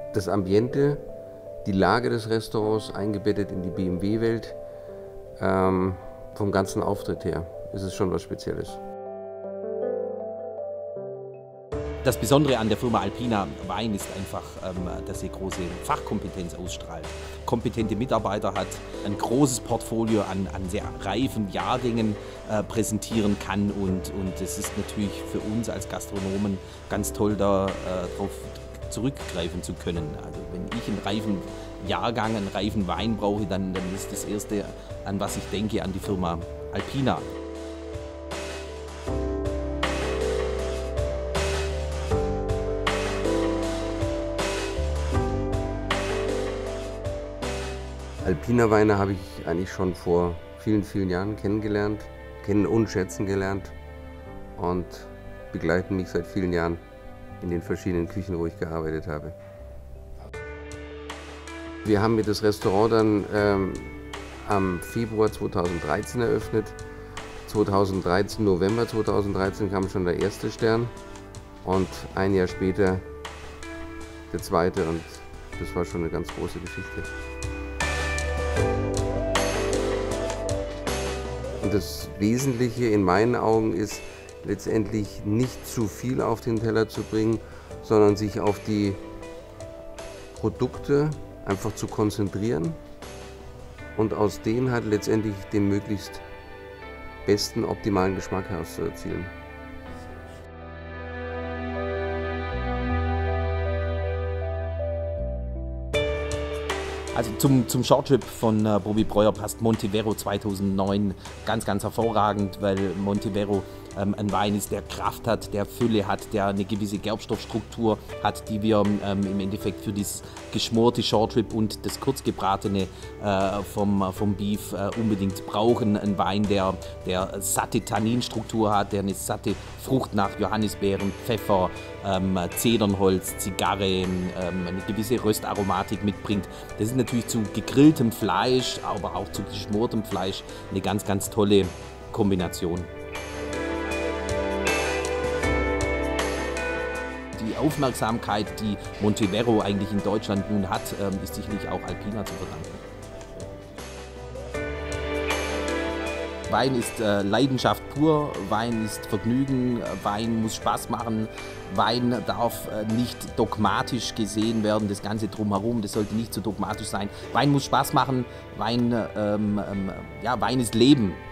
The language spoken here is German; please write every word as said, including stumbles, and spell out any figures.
Das Ambiente, die Lage des Restaurants eingebettet in die B M W-Welt, ähm, vom ganzen Auftritt her ist es schon was Spezielles. Das Besondere an der Firma Alpina Wein ist einfach, dass sie große Fachkompetenz ausstrahlt, kompetente Mitarbeiter hat, ein großes Portfolio an, an sehr reifen Jahrgängen äh, präsentieren kann und, und es ist natürlich für uns als Gastronomen ganz toll, darauf äh, zurückgreifen zu können. Also wenn ich einen reifen Jahrgang, einen reifen Wein brauche, dann, dann ist das Erste, an was ich denke, an die Firma Alpina. Alpina Weine habe ich eigentlich schon vor vielen, vielen Jahren kennengelernt, kennen und schätzen gelernt und begleiten mich seit vielen Jahren in den verschiedenen Küchen, wo ich gearbeitet habe. Wir haben mit das Restaurant dann ähm, am Februar zweitausenddreizehn eröffnet. zweitausenddreizehn, November zweitausenddreizehn kam schon der erste Stern und ein Jahr später der zweite und das war schon eine ganz große Geschichte. Und das Wesentliche in meinen Augen ist letztendlich nicht zu viel auf den Teller zu bringen, sondern sich auf die Produkte einfach zu konzentrieren und aus denen halt letztendlich den möglichst besten, optimalen Geschmack herauszuerzielen. Also zum, zum Shortrib von äh, Bobby Breuer passt Montevero zweitausendneun ganz, ganz hervorragend, weil Montevero ähm, ein Wein ist, der Kraft hat, der Fülle hat, der eine gewisse Gerbstoffstruktur hat, die wir ähm, im Endeffekt für das geschmorte Shortrib und das kurzgebratene äh, vom, vom Beef äh, unbedingt brauchen. Ein Wein, der, der satte Tanninstruktur hat, der eine satte Frucht nach Johannisbeeren, Pfeffer, ähm, Zedernholz, Zigarre, ähm, eine gewisse Röstaromatik mitbringt. Das ist natürlich zu gegrilltem Fleisch, aber auch zu geschmortem Fleisch eine ganz, ganz tolle Kombination. Die Aufmerksamkeit, die Montevero eigentlich in Deutschland nun hat, ist sicherlich auch Alpina zu verdanken. Wein ist äh, Leidenschaft pur, Wein ist Vergnügen, Wein muss Spaß machen, Wein darf äh, nicht dogmatisch gesehen werden, das Ganze drumherum, das sollte nicht so dogmatisch sein. Wein muss Spaß machen, Wein, ähm, ähm, ja, Wein ist Leben.